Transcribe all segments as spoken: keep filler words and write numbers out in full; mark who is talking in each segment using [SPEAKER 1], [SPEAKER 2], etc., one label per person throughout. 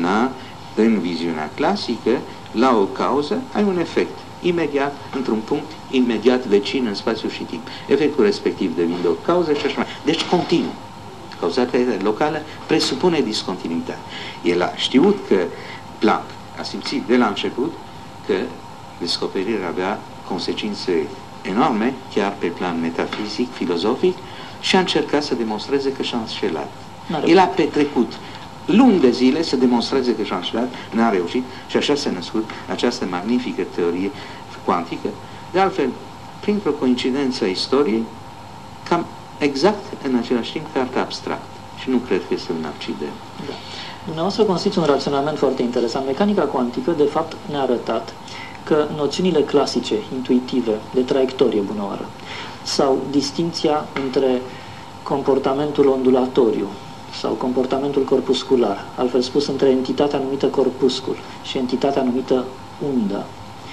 [SPEAKER 1] însemna, în viziunea clasică, la o cauză ai un efect imediat, într-un punct imediat vecin în spațiu și timp. Efectul respectiv devine o cauză și așa mai. Deci continuu. Cauzalitatea locală presupune discontinuitate. El a știut că Planck a simțit de la început că descoperirea avea consecințe enorme, chiar pe plan metafizic, filozofic, și a încercat să demonstreze că și-a înșelat. El a petrecut luni de zile să demonstreze că și-a înșelat, n-a reușit și așa s-a născut această magnifică teorie cuantică. De altfel, printr-o coincidență a istoriei, cam exact în același timp ca abstract. Și nu cred că este un accident.
[SPEAKER 2] Da. Dumneavoastră constituți un raționament foarte interesant. Mecanica cuantică, de fapt, ne-a arătat că noțiunile clasice, intuitive, de traiectorie bunăoară, sau distinția între comportamentul ondulatoriu sau comportamentul corpuscular, altfel spus, între entitatea numită corpuscul și entitatea numită undă.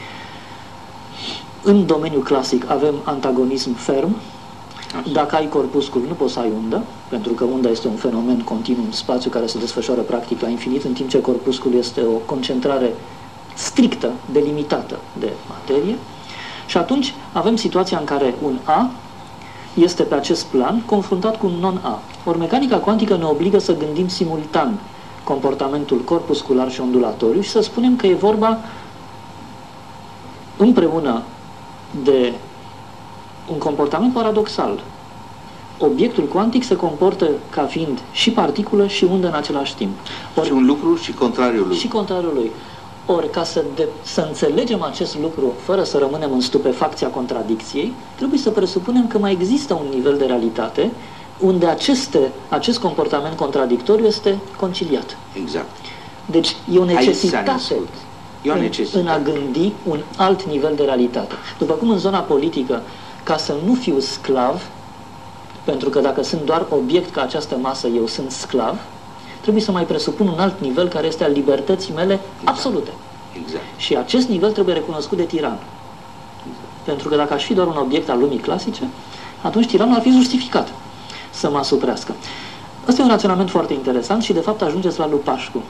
[SPEAKER 2] În domeniul clasic avem antagonism ferm. Dacă ai corpuscul, nu poți să ai undă, pentru că unda este un fenomen continuu în spațiu care se desfășoară practic la infinit, în timp ce corpuscul este o concentrare strictă, delimitată de materie. Și atunci avem situația în care un A este pe acest plan confruntat cu un non-A. Ori mecanica cuantică ne obligă să gândim simultan comportamentul corpuscular și ondulatoriu și să spunem că e vorba împreună de un comportament paradoxal. Obiectul cuantic se comportă ca fiind și particulă și undă în același timp.
[SPEAKER 1] Ori, și un lucru și contrariul lui.
[SPEAKER 2] Și contrariul lui. Ori, ca să, de, să înțelegem acest lucru fără să rămânem în stupefacția contradicției, trebuie să presupunem că mai există un nivel de realitate unde aceste, acest comportament contradictoriu este conciliat.
[SPEAKER 1] Exact.
[SPEAKER 2] Deci e o necesitate,
[SPEAKER 1] e o necesitate.
[SPEAKER 2] În, în a gândi un alt nivel de realitate. După cum în zona politică, ca să nu fiu sclav, pentru că dacă sunt doar obiect ca această masă, eu sunt sclav, trebuie să mai presupun un alt nivel care este al libertății mele exact. absolute.
[SPEAKER 1] Exact.
[SPEAKER 2] Și acest nivel trebuie recunoscut de tiran. Exact. Pentru că dacă aș fi doar un obiect al lumii clasice, atunci tiranul ar fi justificat să mă asuprească. Ăsta e un raționament foarte interesant și de fapt ajungeți la lui Pașcu.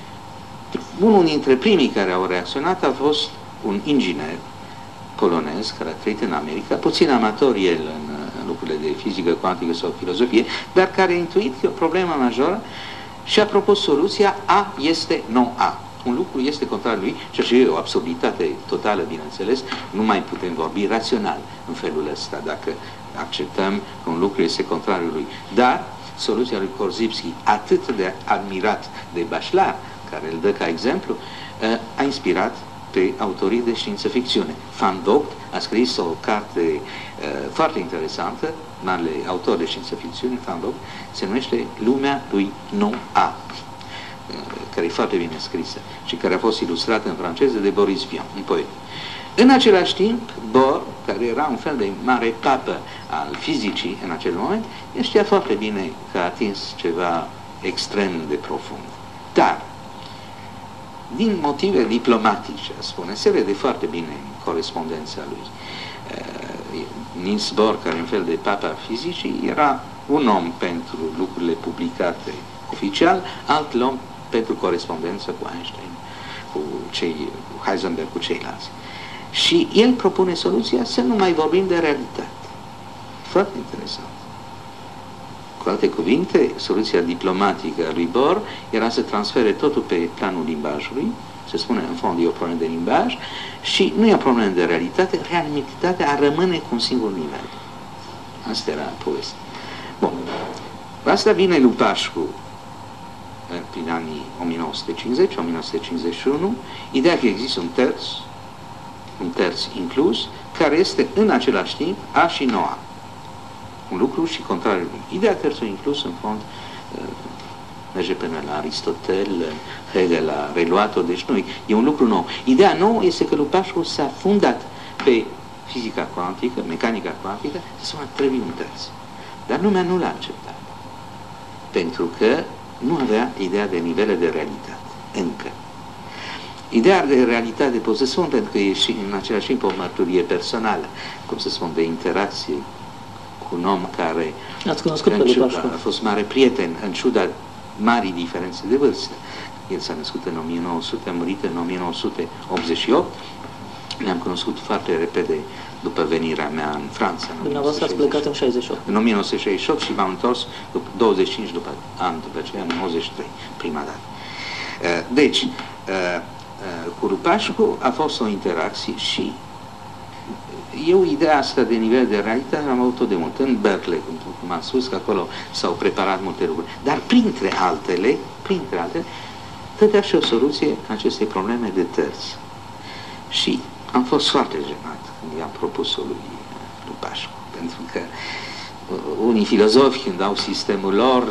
[SPEAKER 1] Unul dintre primii care au reacționat a fost un inginer polonez care a trăit în America, puțin amator el în, în lucrurile de fizică cuantică sau filozofie, dar care a intuit că e o problemă majoră și a propus soluția A este non-A. Un lucru este contrar lui, ceea ce e o absurditate totală, bineînțeles, nu mai putem vorbi rațional în felul ăsta, dacă acceptăm că un lucru este contrariul lui. Dar soluția lui Korzybski, atât de admirat de Bachelard, care îl dă ca exemplu, a inspirat pe autorii de știință-ficțiune. Van Vogt a scris o carte uh, foarte interesantă, marele autor de știință-ficțiune, Van Vogt, se numește Lumea lui Non-A, uh, care e foarte bine scrisă și care a fost ilustrată în franceză de Boris Vian, un poet. În același timp, Bohr, care era un fel de mare papă al fizicii în acel moment, el știa foarte bine că a atins ceva extrem de profund. Dar din motive diplomatice, spune, se vede foarte bine în corespondența lui. Uh, Niels Bohr, care în fel de papa fizicii, era un om pentru lucrurile publicate oficial, alt om pentru corespondență cu Einstein, cu, cei, cu Heisenberg, cu ceilalți. Și el propune soluția să nu mai vorbim de realitate. Foarte interesant. Cu alte cuvinte, soluția diplomatică a lui Bohr era să transfere totul pe planul limbajului, se spune în fond e o problemă de limbaj, și nu e o problemă de realitate, realitatea rămâne cu un singur nivel. Asta era povestea. Bun. Asta vine lui Pașcu prin anii o mie nouă sute cincizeci - o mie nouă sute cincizeci și unu, ideea că există un terț, un terț inclus, care este în același timp A și non-A. Un lucru și contrariul lui. Ideea terțului inclus, în fond, merge până la Aristotel, Hegel a reluat-o, deci nu, e un lucru nou. Ideea nouă este că lui Pașcu s-a fundat pe fizica cuantică, mecanica cuantică, să spună trebuie un terț. Dar lumea nu l-a acceptat. Pentru că nu avea ideea de nivele de realitate, încă. Ideea de realitate pot să spun, pentru că e și în același timp o mărturie personală, cum să spun, de interacție cu un om care
[SPEAKER 2] Ați cunoscut pe
[SPEAKER 1] ciuda,
[SPEAKER 2] Pașcu.
[SPEAKER 1] a fost mare prieten, în ciuda marii diferențe de vârstă. El s-a născut în o mie nouă sute, a murit în o mie nouă sute optzeci și opt. Ne-am cunoscut foarte repede după venirea mea în Franța.
[SPEAKER 2] Dumneavoastră ați plecat în șaizeci și opt.
[SPEAKER 1] În o mie nouă sute șaizeci și opt și m-am întors după douăzeci și cinci după an, după aceea în nouăzeci și trei, prima dată. Deci, cu Lupașcu a fost o interacție și eu ideea asta de nivel de realitate am avut-o de mult. În Berkeley, cum am spus, că acolo s-au preparat multe lucruri. Dar printre altele, printre altele, dădea și o soluție acestei probleme de terți. Și am fost foarte jenat când i-am propus-o lui Lupașcu, pentru că unii filozofi, când au sistemul lor,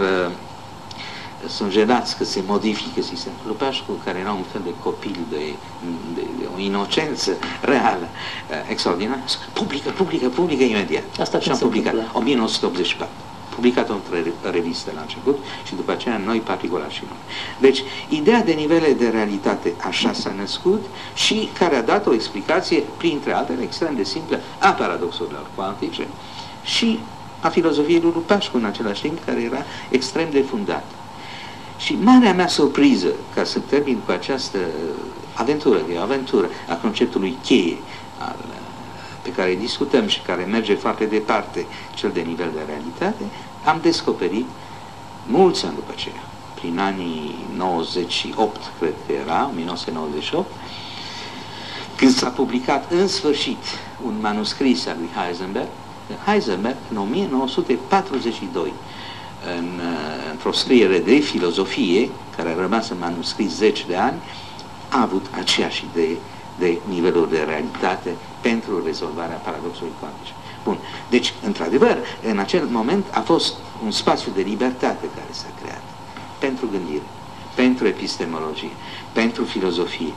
[SPEAKER 1] sunt jenați că se modifică sistemul. Lupașcu, care era un fel de copil de, de, de o inocență reală, extraordinară, publică, publică, publică imediat.
[SPEAKER 2] Asta
[SPEAKER 1] și am publicat în o mie nouă sute optzeci și patru. Publicat-o între reviste la început și după aceea noi particular și noi. Deci, ideea de nivele de realitate așa s-a născut și care a dat o explicație, printre altele, extrem de simplă, a paradoxurilor cuantice și a filozofiei lui Lupașcu în același timp, care era extrem de fundată. Și marea mea surpriză, ca să termin cu această aventură, că e o aventură a conceptului cheie al, pe care discutăm și care merge foarte departe, cel de nivel de realitate, am descoperit mulți ani după aceea, prin anii nouăzeci și opt, cred că era, o mie nouă sute nouăzeci și opt, când s-a publicat în sfârșit un manuscris al lui Heisenberg. Heisenberg, în o mie nouă sute patruzeci și doi, în, într-o scriere de filozofie, care a rămas în manuscris zeci de ani, a avut aceeași idee de niveluri de realitate pentru rezolvarea paradoxului cuantic. Bun, deci, într-adevăr, în acel moment a fost un spațiu de libertate care s-a creat pentru gândire, pentru epistemologie, pentru filozofie.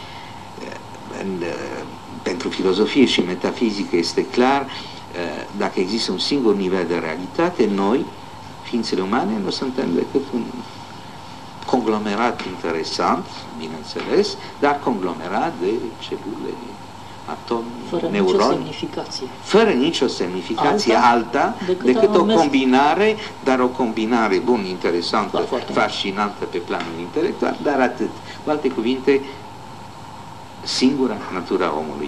[SPEAKER 1] În, pentru filozofie și metafizică este clar, dacă există un singur nivel de realitate, noi, ființele umane, nu suntem decât un conglomerat interesant, bineînțeles, dar conglomerat de celule, atomi,
[SPEAKER 2] fără
[SPEAKER 1] neuroni,
[SPEAKER 2] nicio semnificație.
[SPEAKER 1] Fără nicio semnificație alta, alta decât, decât o combinare, dar o combinare, bun, interesantă, fascinantă pe planul intelectual, dar atât. Cu alte cuvinte, singura natura omului.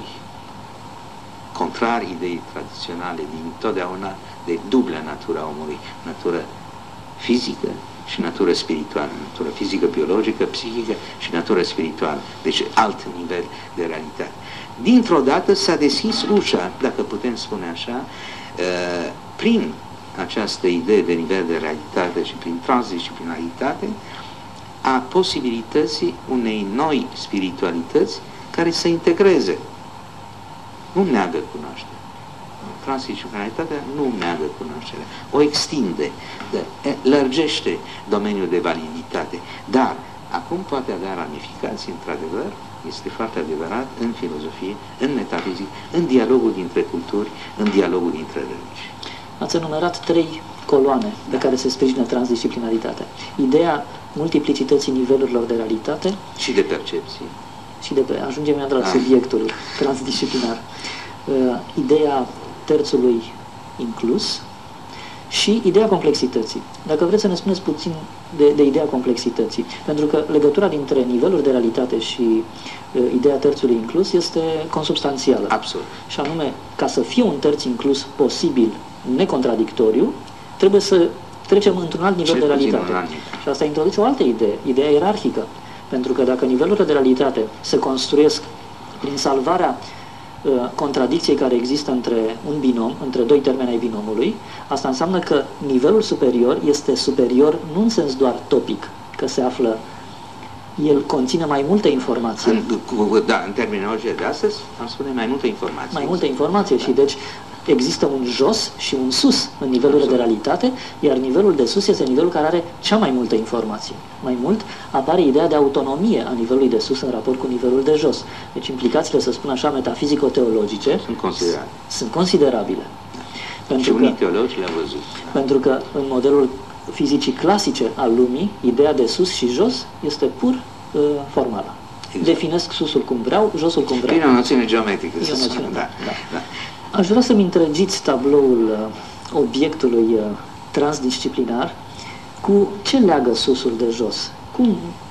[SPEAKER 1] Contrar ideii tradiționale din totdeauna de dublă natura omului, natură fizică și natură spirituală, natură fizică, biologică, psihică și natură spirituală, deci alt nivel de realitate. Dintr-o dată s-a deschis ușa, dacă putem spune așa, prin această idee de nivel de realitate și prin transdisciplinaritate, a posibilității unei noi spiritualități care să integreze. Nu neagă cunoașterea. Transdisciplinaritatea nu neagă cunoașterea, o extinde, lărgește domeniul de validitate, dar acum poate avea ramificații, într-adevăr, este foarte adevărat, în filozofie, în metafizică, în dialogul dintre culturi, în dialogul dintre religii.
[SPEAKER 2] Ați enumerat trei coloane pe care se sprijină transdisciplinaritatea. Ideea multiplicității nivelurilor de realitate
[SPEAKER 1] și de percepție.
[SPEAKER 2] Și de pe, ajungem la ah. subiectul transdisciplinar. Uh, ideea terțului inclus și ideea complexității. Dacă vreți să ne spuneți puțin de, de ideea complexității, pentru că legătura dintre niveluri de realitate și uh, ideea terțului inclus este consubstanțială.
[SPEAKER 1] Absolut.
[SPEAKER 2] Și anume, ca să fie un terț inclus posibil, necontradictoriu, trebuie să trecem într-un alt nivel Ce de realitate. Și asta introduce o altă idee, ideea ierarhică. Pentru că dacă nivelurile de realitate se construiesc prin salvarea uh, contradicției care există între un binom, între doi termeni ai binomului, asta înseamnă că nivelul superior este superior nu în sens doar topic, că se află, el conține mai multe informații.
[SPEAKER 1] În, da, în terminologie de astăzi am spune mai multe informații.
[SPEAKER 2] Mai multe informații da. Și deci există un jos și un sus în nivelurile de realitate, iar nivelul de sus este nivelul care are cea mai multă informație. Mai mult, apare ideea de autonomie a nivelului de sus în raport cu nivelul de jos. Deci implicațiile, să spun așa, metafizico-teologice
[SPEAKER 1] sunt considerabile.
[SPEAKER 2] Sunt considerabile.
[SPEAKER 1] Da.
[SPEAKER 2] Pentru
[SPEAKER 1] și
[SPEAKER 2] că,
[SPEAKER 1] unii teologi le-au văzut. Da.
[SPEAKER 2] Pentru că în modelul fizicii clasice al lumii, ideea de sus și jos este pur uh, formală. Exact. Definesc susul cum vreau, josul cum vreau.
[SPEAKER 1] Prin o noțiune geometrică.
[SPEAKER 2] E o noțiune, da. Da.
[SPEAKER 1] Da.
[SPEAKER 2] Aș vrea să-mi întregiți tabloul uh, obiectului uh, transdisciplinar cu ce leagă susul de jos. Cum,